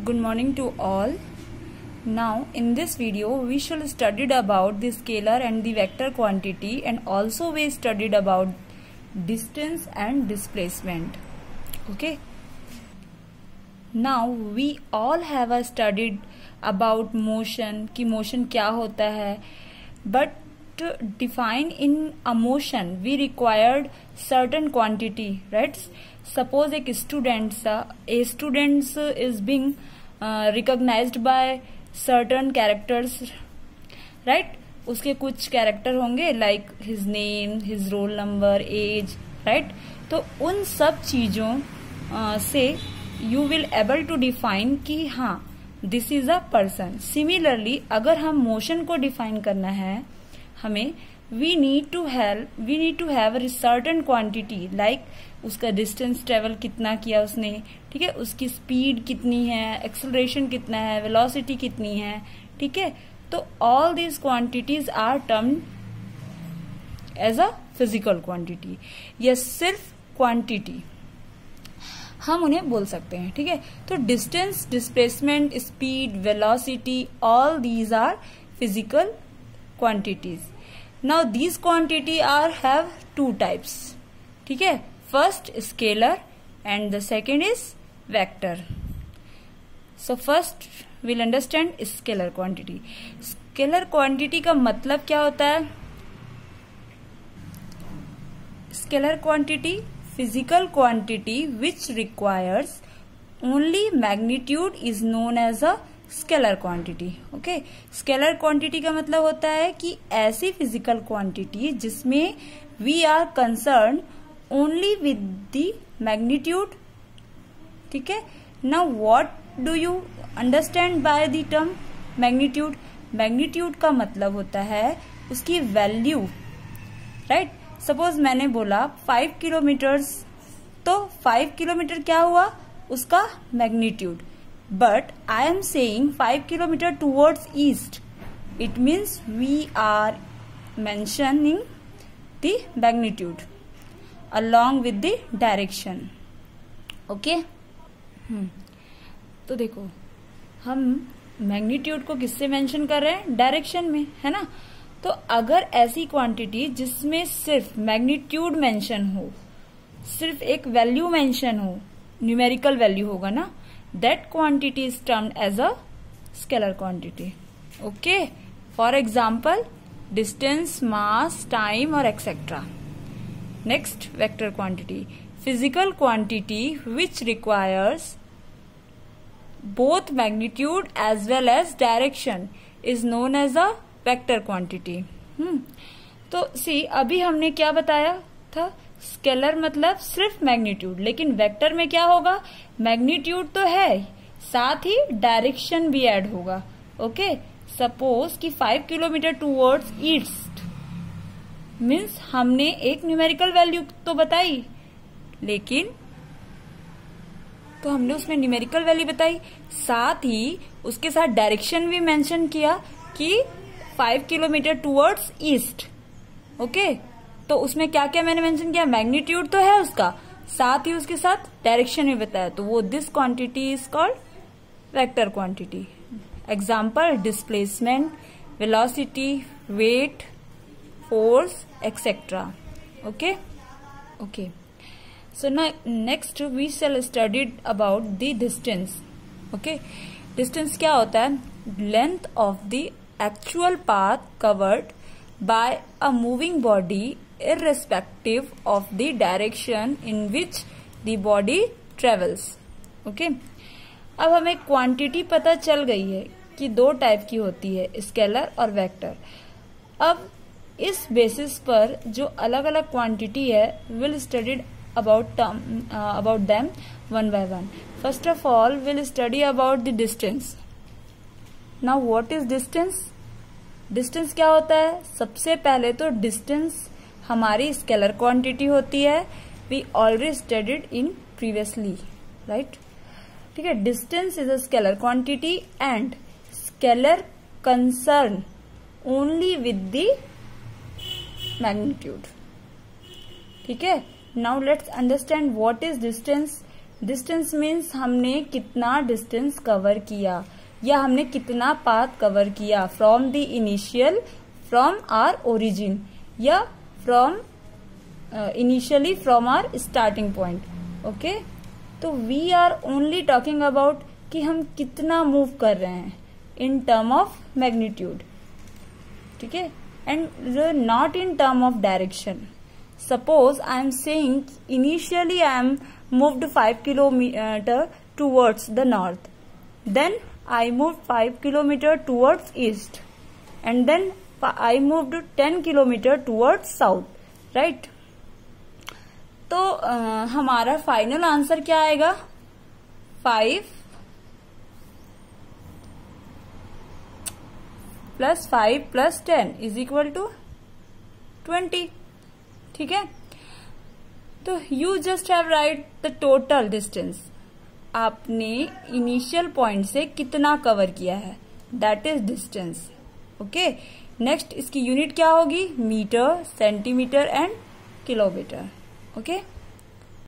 Good morning to all. Now in this video we shall studied about the scalar and the vector quantity, and also we studied about distance and displacement. Okay. Now we all have studied about motion कि motion क्या होता है, but to define in a motion we required certain quantity, right? Suppose एक a student is being recognized by certain characters, right? उसके कुछ character होंगे like his name, his roll number, age, right? तो उन सब चीजों से you will able to define कि हाँ this is a person. Similarly अगर हम मोशन को डिफाइन करना है हमें we need to have a certain quantity like उसका डिस्टेंस ट्रेवल कितना किया उसने, ठीक है, उसकी स्पीड कितनी है, एक्सेलरेशन कितना है, वेलोसिटी कितनी है, ठीक है. तो all these quantities are termed as a physical quantity. या सिर्फ क्वांटिटी हम उन्हें बोल सकते हैं, ठीक है. तो distance, displacement, speed, velocity, all these are physical quantities. Now these quantity have two types, ठीक है. First scalar and the second is vector. So first we'll understand scalar quantity. Scalar quantity का मतलब क्या होता है? Scalar quantity physical quantity which requires only magnitude is known as a scalar quantity. Okay, scalar quantity का मतलब होता है कि ऐसी फिजिकल क्वांटिटी जिसमें we are concern only with the magnitude, ठीक है. Now what do you understand by the term magnitude? Magnitude का मतलब होता है उसकी वैल्यू, राइट. सपोज मैंने बोला 5 किलोमीटर्स, तो 5 किलोमीटर क्या हुआ? उसका magnitude. But I am saying 5 kilometer towards east. It means we are mentioning the magnitude along with the direction. Okay? तो देखो हम मैग्नीट्यूड को किससे मेंशन कर रहे हैं? डायरेक्शन में, है ना. तो अगर ऐसी क्वांटिटी जिसमें सिर्फ मैग्नीट्यूड मेंशन हो, सिर्फ एक वैल्यू मेंशन हो, न्यूमेरिकल वैल्यू होगा ना, that quantity is termed as a scalar quantity. Okay, for example distance, mass, time or etc. Next, vector quantity, physical quantity which requires both magnitude as well as direction is known as a vector quantity. तो see अभी हमने क्या बताया था? Scalar मतलब सिर्फ magnitude, लेकिन vector में क्या होगा? मैग्नीट्यूड तो है, साथ ही डायरेक्शन भी ऐड होगा. ओके, सपोज कि 5 किलोमीटर टूवर्ड्स ईस्ट मीन्स हमने एक न्यूमेरिकल वैल्यू तो बताई, लेकिन तो हमने उसमें न्यूमेरिकल वैल्यू बताई, साथ ही उसके साथ डायरेक्शन भी मेंशन किया कि 5 किलोमीटर टूवर्ड्स ईस्ट. ओके, तो उसमें क्या क्या मैंने मेंशन किया? मैग्नीट्यूड तो है उसका, साथ ही उसके साथ डायरेक्शन भी बताया. तो वो this quantity is called vector quantity. Example displacement, velocity, weight, force etcetera. Okay okay. So next we shall studied about the distance. Okay, distance क्या होता है? Length of the actual path covered by a moving body irrespective of the direction in which the body travels. Okay, अब हमें quantity पता चल गई है कि दो टाइप की होती है, स्केलर और वेक्टर. अब इस बेसिस पर जो अलग अलग क्वांटिटी है will studied about them one by one. First of all we'll study about the distance. Now what is distance? Distance क्या होता है? सबसे पहले तो डिस्टेंस हमारी स्केलर क्वांटिटी होती है. We already studied in previously, right, ठीक है. Distance is a scalar quantity and scalar concern only with the magnitude, ठीक है. Now let's understand what is distance. Distance means हमने कितना डिस्टेंस कवर किया या हमने कितना पाथ कवर किया from the initial, from our origin या from initially from our starting point. Okay, तो we are only talking about कि हम कितना मूव कर रहे हैं इन टर्म ऑफ मैग्नीट्यूड, ठीक है, and not in term of direction. Suppose I am saying initially I am moved 5 kilometer towards the north, then I moved 5 kilometer towards east, and then I moved 10 kilometer towards south, right? तो हमारा final answer क्या आएगा? 5 + 5 + 10 = 20, ठीक है। तो you just have write the total distance, आपने initial point से कितना कवर किया है, that is distance. Okay, next इसकी यूनिट क्या होगी? Metre, centimetre and kilometre. Okay.